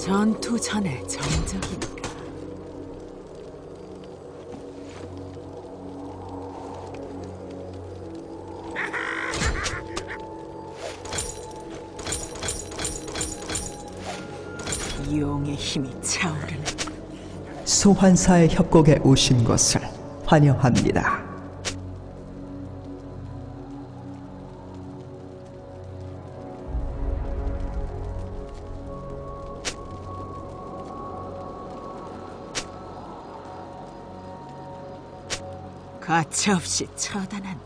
전투 전의 정적인가? 용의 힘이 차오르는 소환사의 협곡에 오신 것을 환영합니다. 가차없이 처단한다.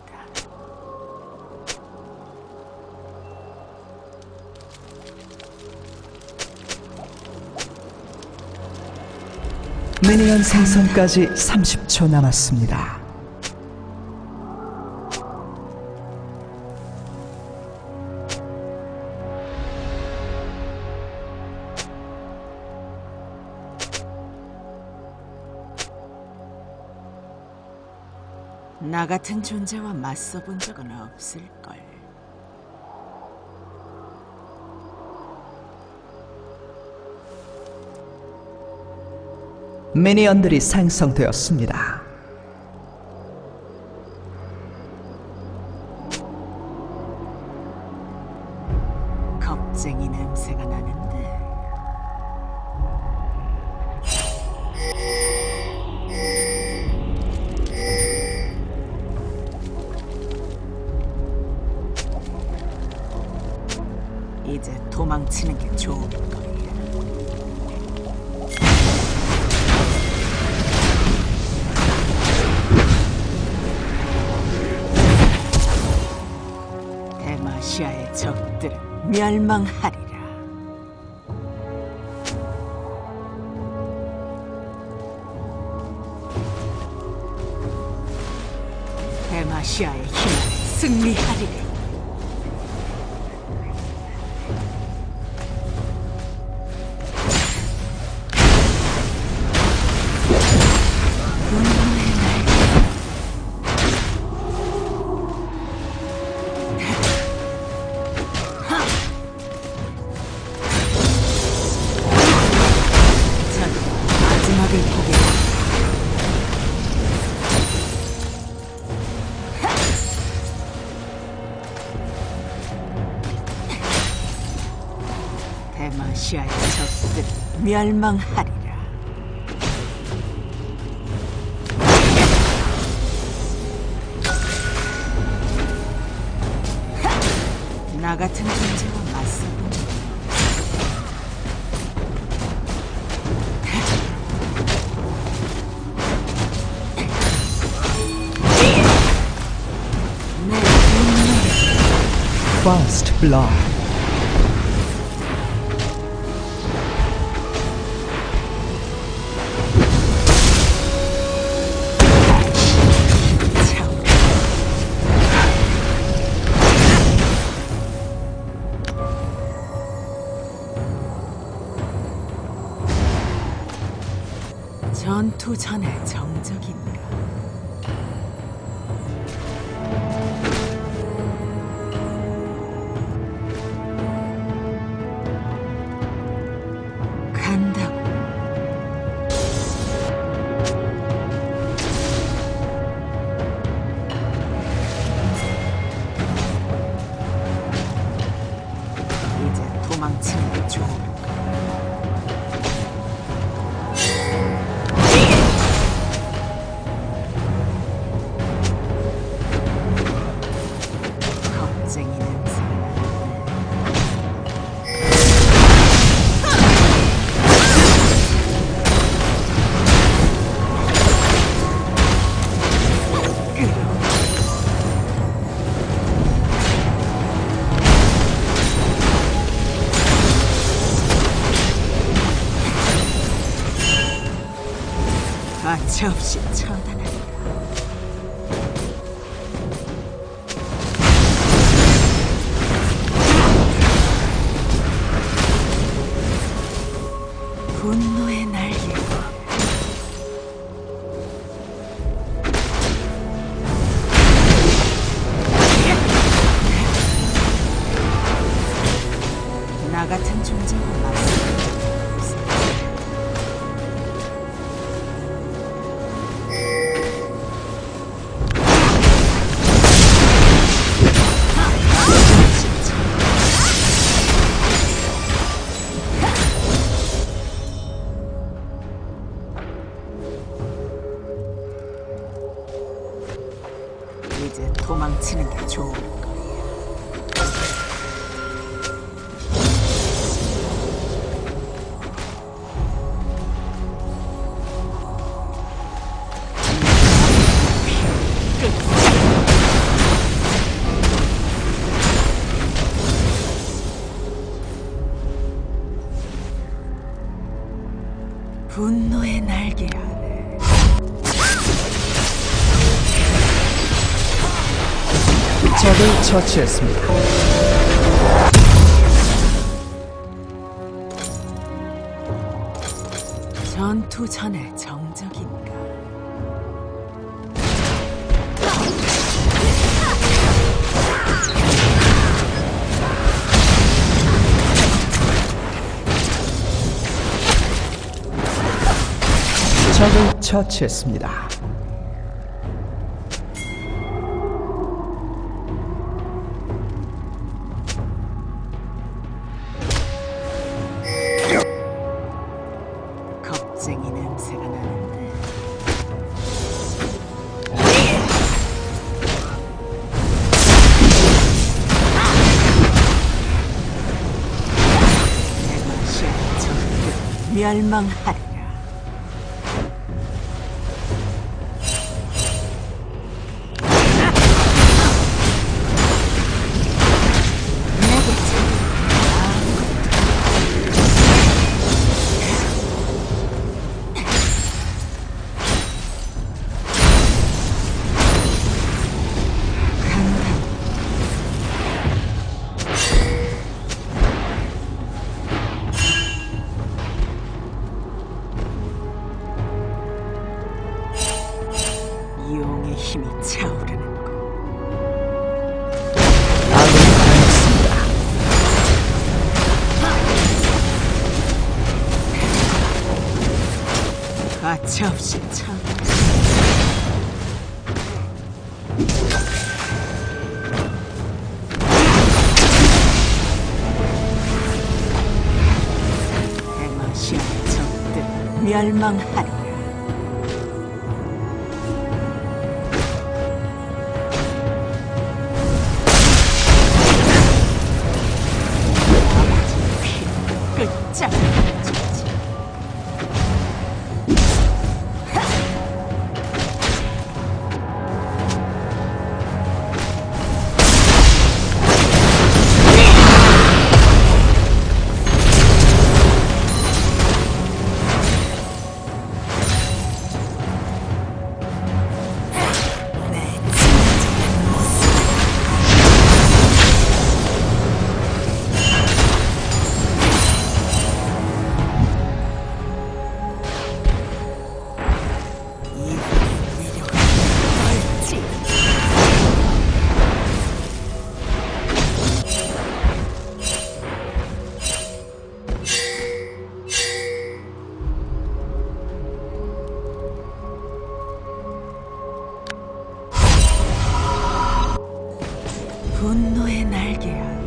미니언 생성까지 30초 남았습니다. 나 같은 존재와 맞서본 적은 없을걸. 미니언들이 생성되었습니다. 겁쟁이 냄새가 나는데. 이제 도망치는 게 좋을 거야. 데마시아의 적들은 멸망하리라. 데마시아의 힘은 승리하리라. 데마시아의 적들은 멸망하리라. 나 같은 존재와 맞서보는 내 First Blood. 전투 전의 정적인가? 간다고. 이제 도망치는 게 좋을 거야. 가차없이 처단한다. 분노의 날개. 나 같은 존재와 맞서 이제 도망치는 게 좋을 거야. 분노의 날개 아래 적을 처치했습니다. 전투 전의 정적인가? 적을 처치했습니다. 겁쟁이 냄새가 나는데. 대마시아의 적들 멸망하리라. 용의 힘이 차오르는 것. 아군이 당했습니다. 가차없이 차. 대마시아의 적들 멸망하리라. 끝장내주지. 분노의 날개 아래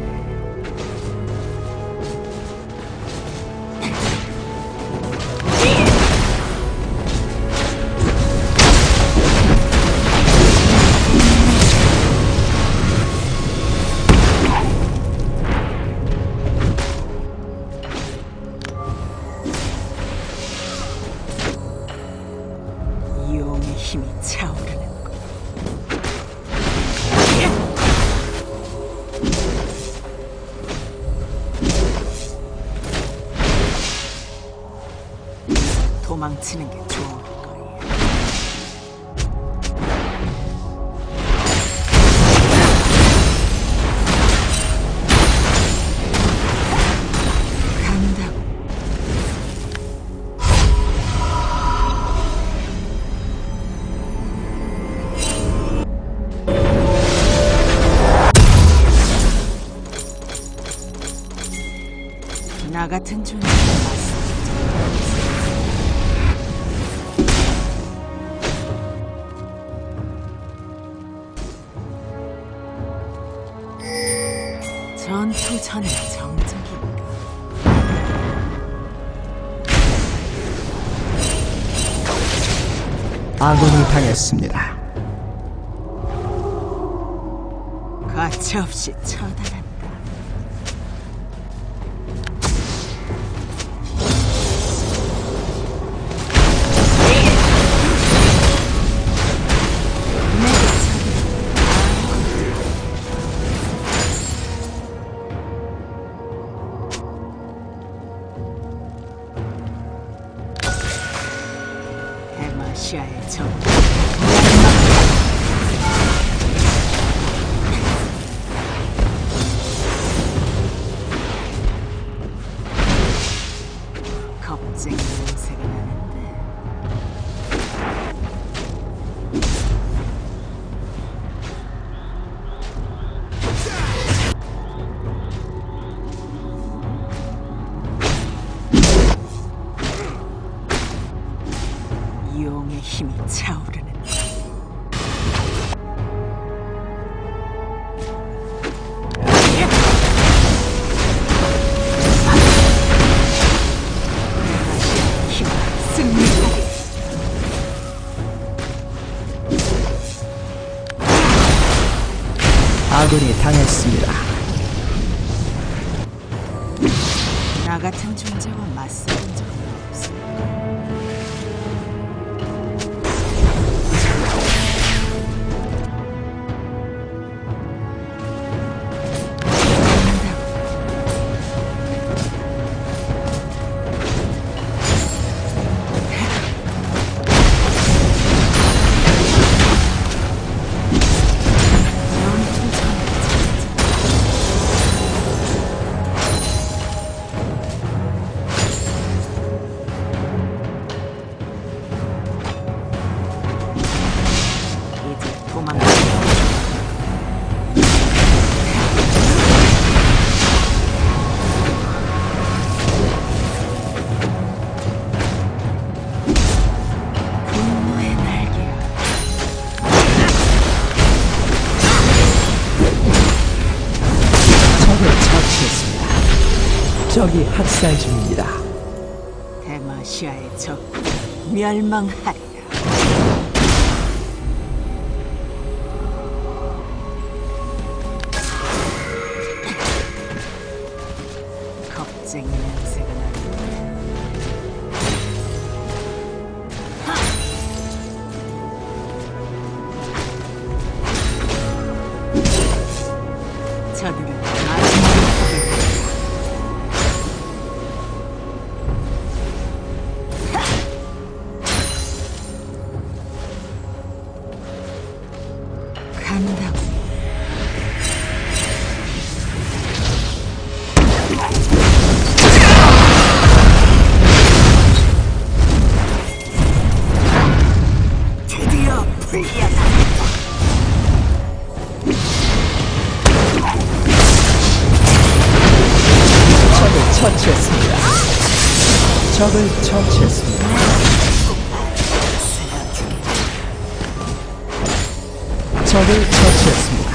용의 힘이 차오르는 것. 도망치는 게 좋을 거야. 간다고. 나 같은 존재가 맞서. 전투 전의 정적인가? 아군이 당했습니다. 가차없이 처단한다. 데마시아의 적 겁쟁이 냄새가 나는데. 용의 힘이 차오르는 힘 승리하리. 아군이 당했습니다. 나 같은 존재와 맞서본 적은 없어. 이제 도망가. 분노의 날개야. 적을 처치했습니다. 적이 학살 중입니다. 데마시아의 적 멸망하리라. 겁쟁이 냄새가 나는데. 저들은 마지막을 보게 간다고. 드디어 풀리었다. 적을 처치했습니다. 적을 처치했습니다. 적을 처치했습니다.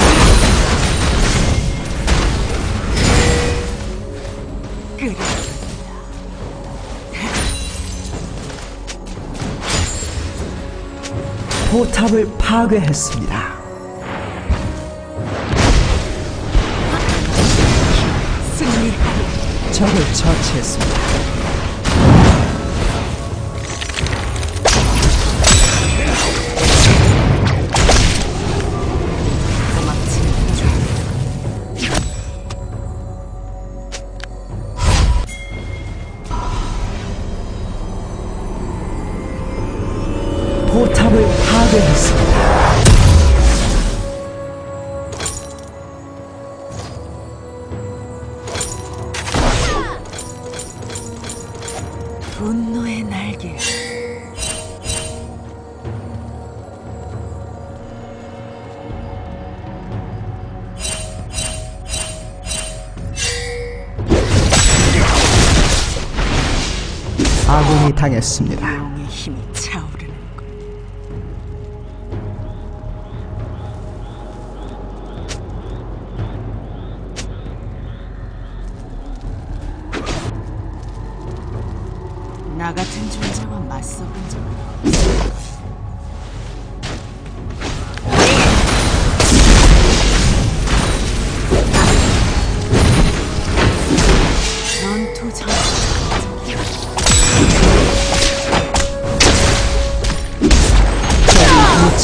끓여. 포탑을 파괴했습니다. 승리하리. 적을 처치했습니다. 도망치는 게 좋아. 포탑을 파괴했습니다. 분노의 날개. 아군이 당했습니다. 용의 힘이 차오르는 것. 나 같은 존재와 맞서본 적은 없어.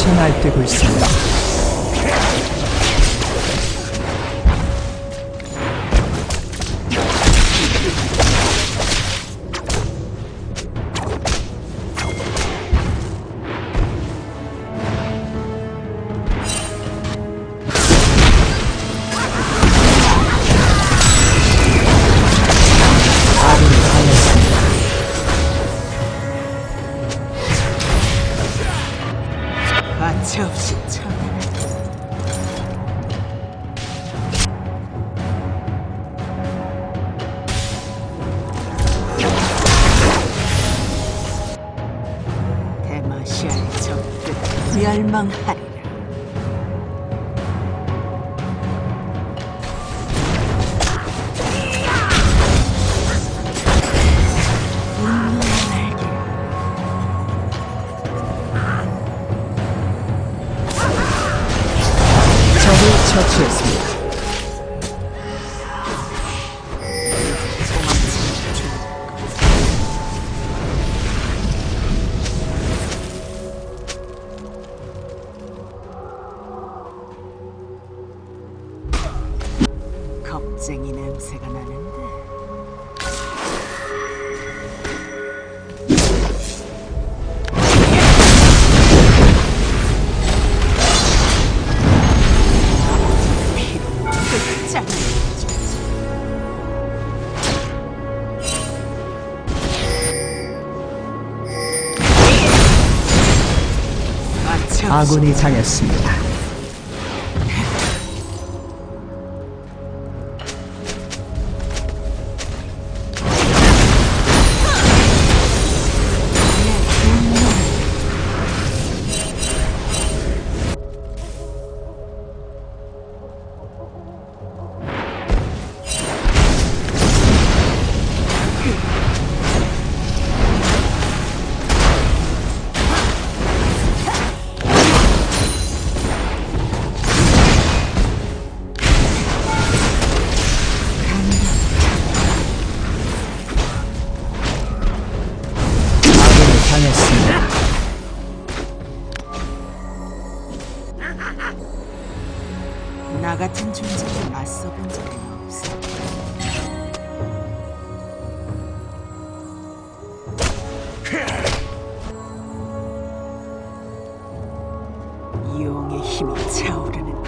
빛이 날뛰고 있습니다. 아군이 당했습니다. 가차없이 처단한다. 데마시아의 적들 멸망하리라. 분노의 날개라. 적을 처치했습니다. 도망치는 좋을 것. 겁쟁이 냄새가 나는데. 피로 끝장내주지. 아군이 당했습니다. 아군이 당했습니다. 나 같은 존재에 맞서본 적은 없어. 용의 힘이 차오르는다.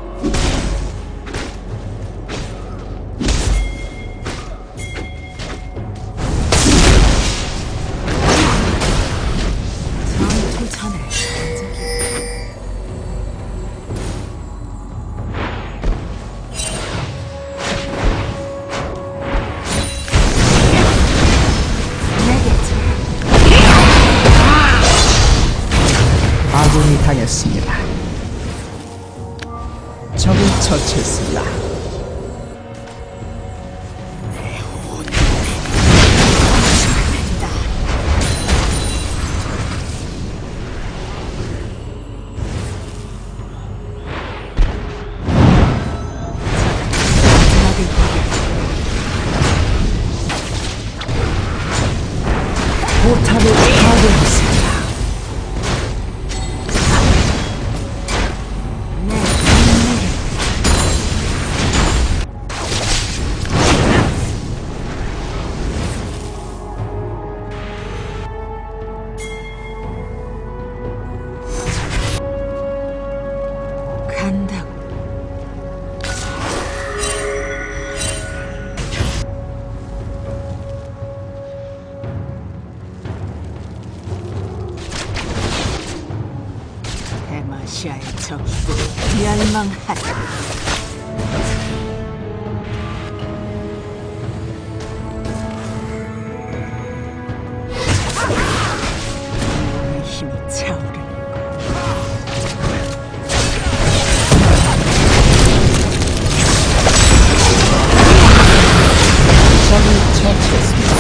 전투 전에 반짝이. 아군이 당했습니다. 적을 처치했습니다. 포탑을 파괴했습니다. 간다고. 데마시아의 적들 멸망하리라. 용의 힘이 차오르는 적을 처치했습니다.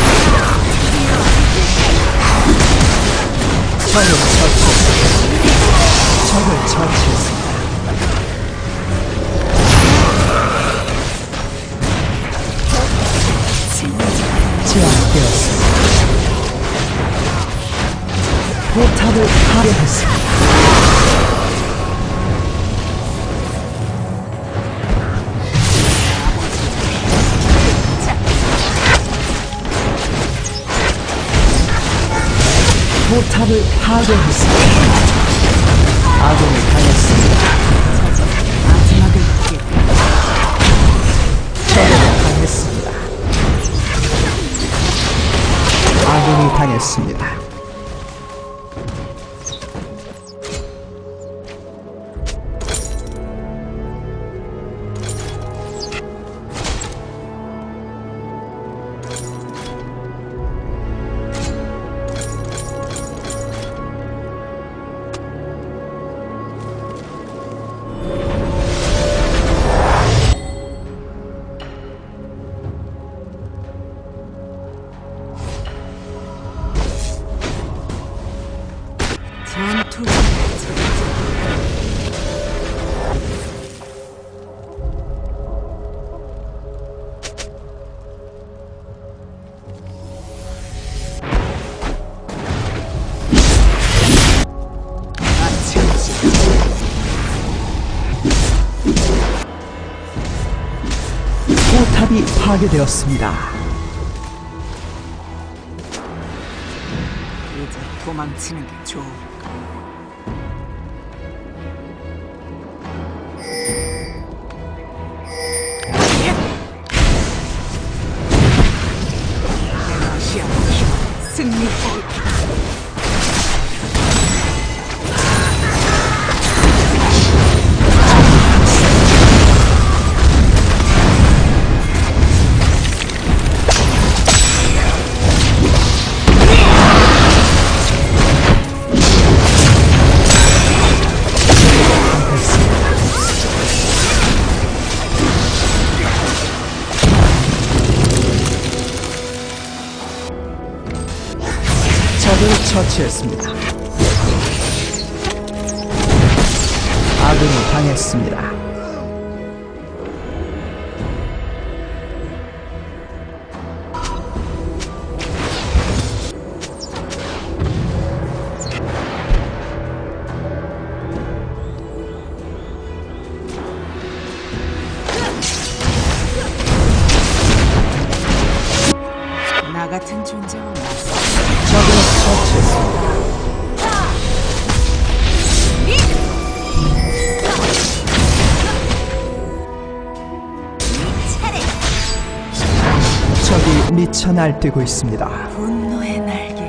적을 처치했습니다. 적을 처치했습니다. 제압되었습니다. 포탑을 파괴했습니다. 포탑을 파괴했습니다. 아군이 당했습니다. 마지막을 보겠다. 적에게 당했습니다. 아군이 당했습니다. 전투 포탑이 파괴되었습니다. 이제 도망치는 게 좋을까? 에너시아 승리하리. 적을 처치했습니다. 아군이 당했습니다. 나 같은 존재와 맞서 적을 처치했습니다. 적이 미쳐 날뛰고 있습니다. 분노의 날개.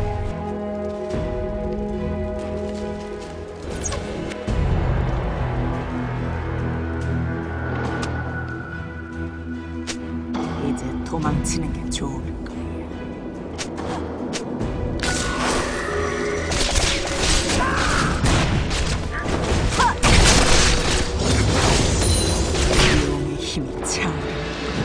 이제 도망치는 게 좋을 거야. 용의 힘이 차오르는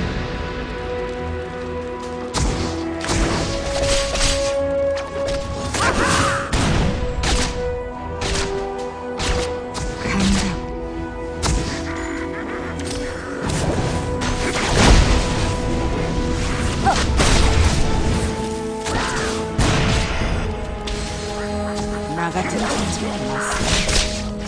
간다. 나 같은 존재와 맞서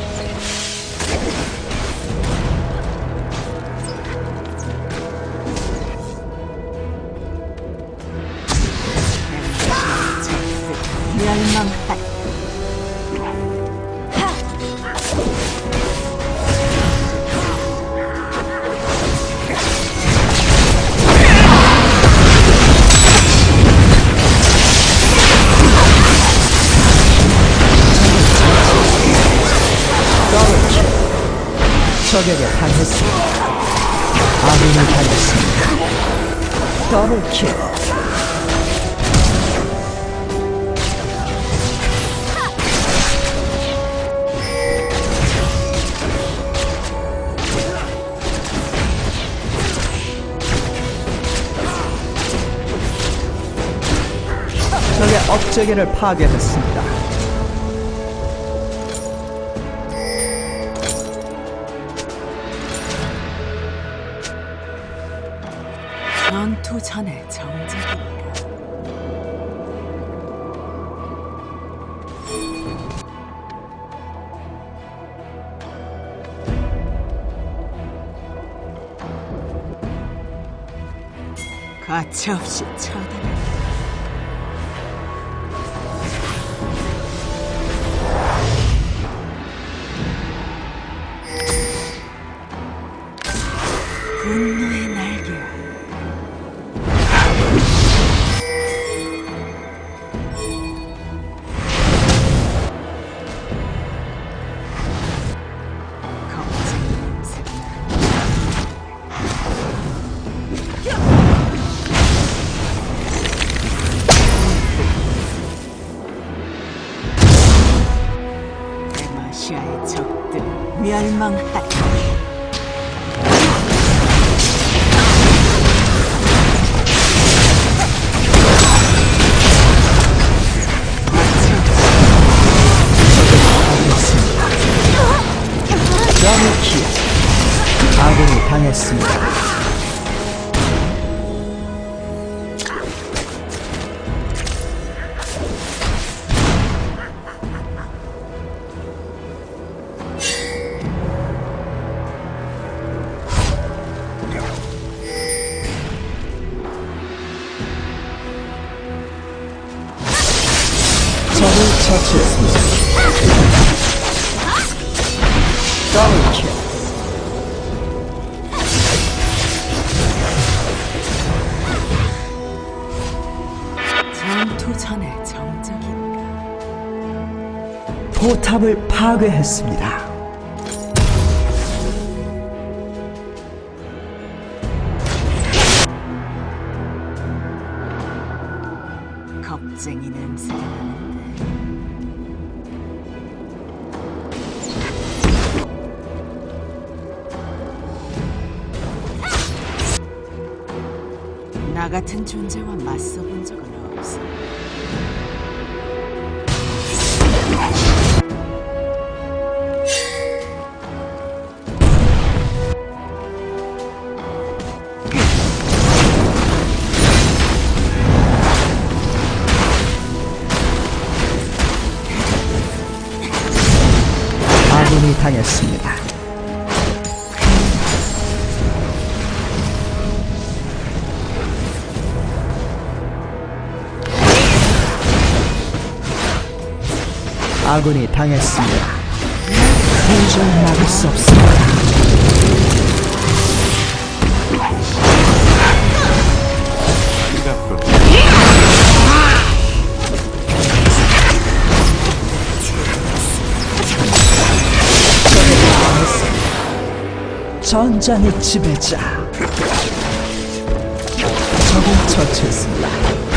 멸망할. 적에게 당했습니다. 아군이 당했습니다. 더블킬. 적의 업체계를 파괴했습니다. 전투 전에 정적이니까. 가차없이 처단한다. 러시아의 적들 멸망하리. 더블킬. 아군이 당했습니다. 적을 처치했습니다. 더블킬. 전투 전의 정적인가? 포탑을 파괴했습니다. 겁쟁이 냄새가 나는데. 나 같은 존재와 맞서본 적은 없어. 아군이 당했습니다. 아군이 당했습니다. 도저히 막을 수 없습니다. 전장의 지배자. 적을 처치했습니다.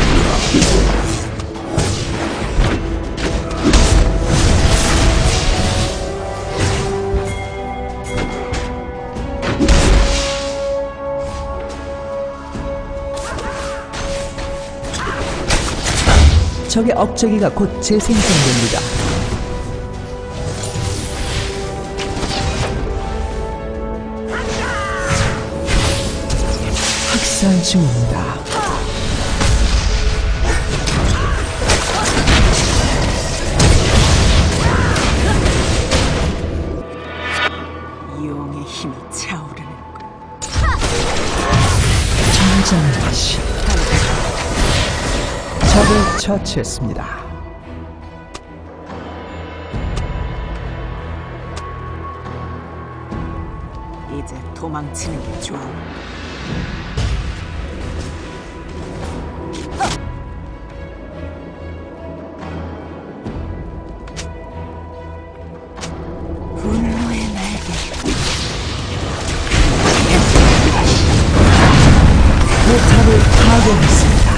적의 억제기가 곧 재생성됩니다. 학살 중입니다. 용의 힘이 차오르는군. 전장의 신. 적을 처치했습니다. 이제 도망치는 게 좋아. 분노의 날개. 포탑을 파괴했습니다.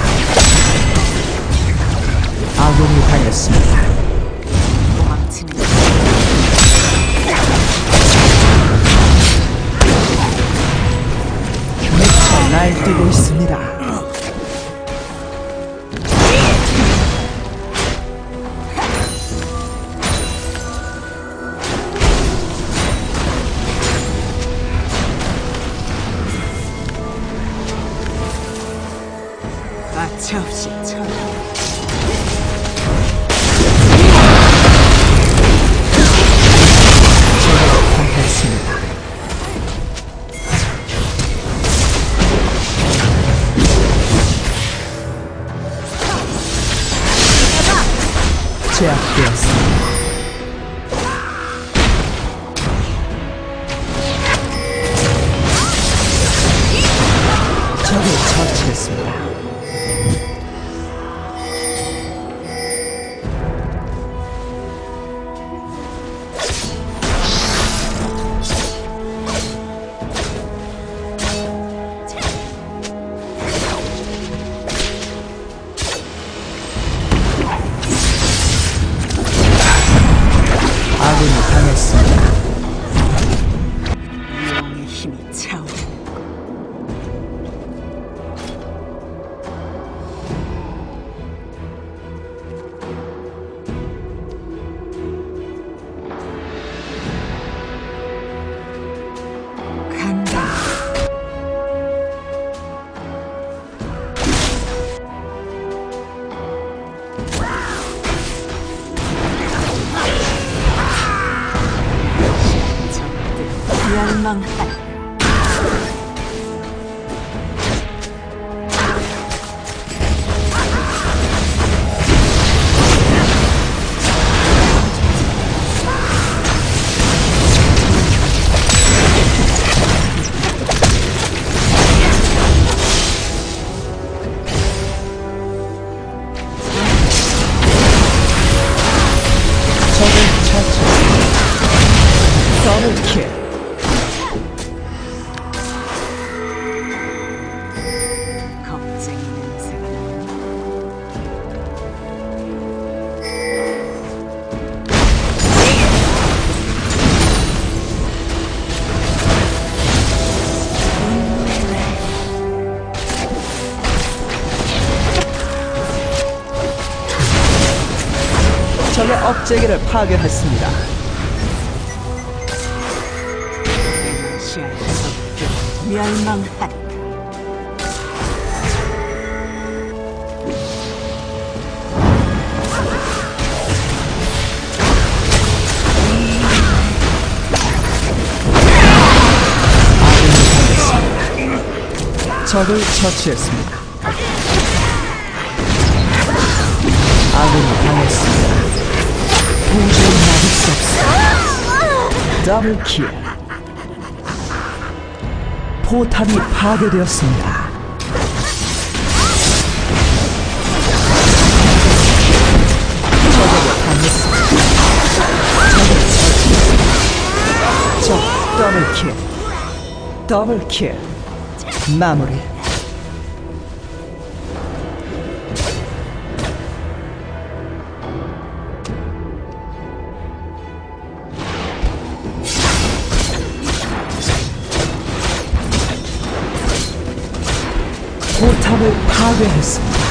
아군이 당했습니다. 도망치는 게 미쳐 날뛰고 있습니다. 가차없이 쳐라. 당했습니다. 제압되었습니다. 적을 처치했습니다. 아군이 당했습니다. 멸망하라. 더블킬. 겁쟁이 냄새가 나네. 적의 업체계를 파괴했습니다. 시야에 적들 멸망하라. 적을 처치했습니다. 아군이 당했습니다. 도저히 막을 수 없습니다. 더블킬. 포탑이 파괴되었습니다. 적에게 당했습니다. 적 더블킬. 더블킬. 마무리. 포탑을 파괴했습니다.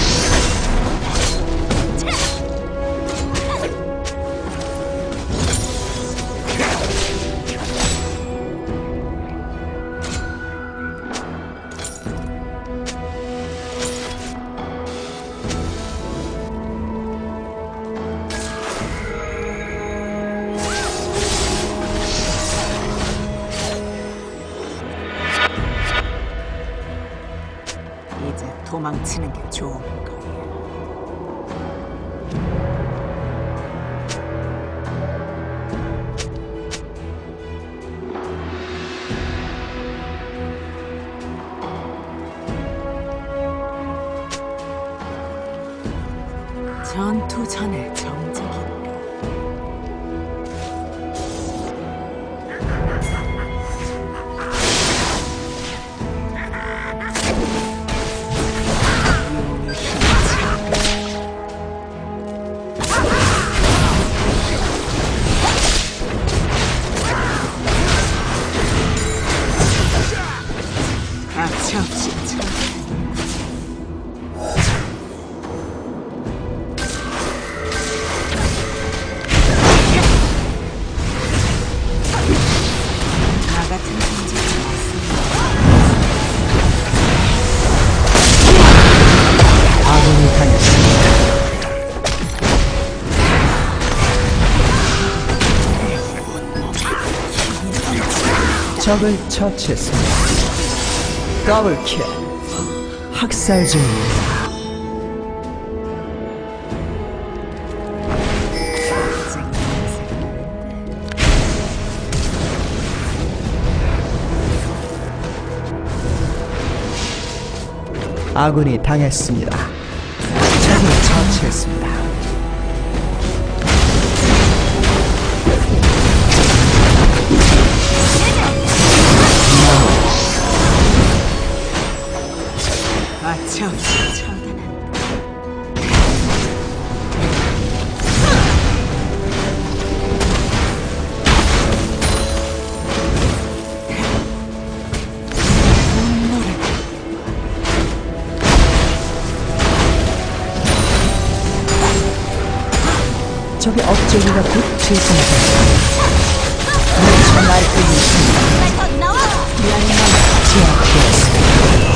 이제 도망치는 게 좋은 거야. 전투 전에 정적인가? 가차없이 참. 나 같은 존재가 왔습니다. 아군이 당했습니다. 적을 처치했습니다. 더블킬. 학살 중입니다. 겁쟁이 냄새가 나는데. 아군이 당했습니다. 적을 처치했습니다. 가차없이 처단한다. 적의 업적이가 곧 실성됩니다. 미쳐 날뛰고 있습니다. 제압되었습니다.